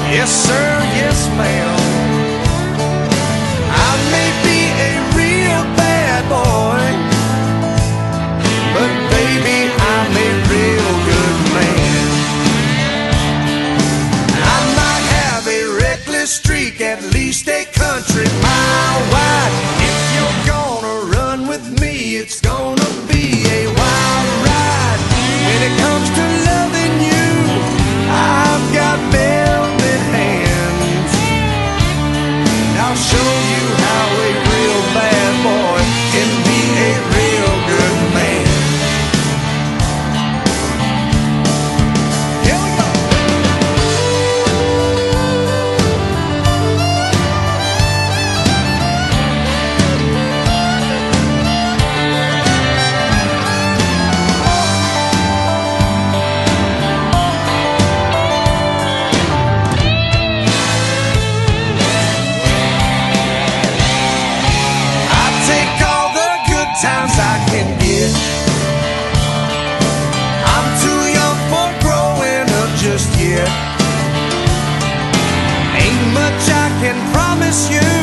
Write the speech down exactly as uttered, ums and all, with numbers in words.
Yes, sir, yes, ma'am. I may be a real bad boy, but baby, I'm a real good man. I might have a reckless streak, at least a country mile wide. If you're gonna run with me, it's gonna be a wild ride. When it comes to loving you, I've got velvet hands. I'll show you how a real bad boy can be a real good man. Here we go. Times I can get. I'm too young for growing up just yet. Ain't much I can promise you.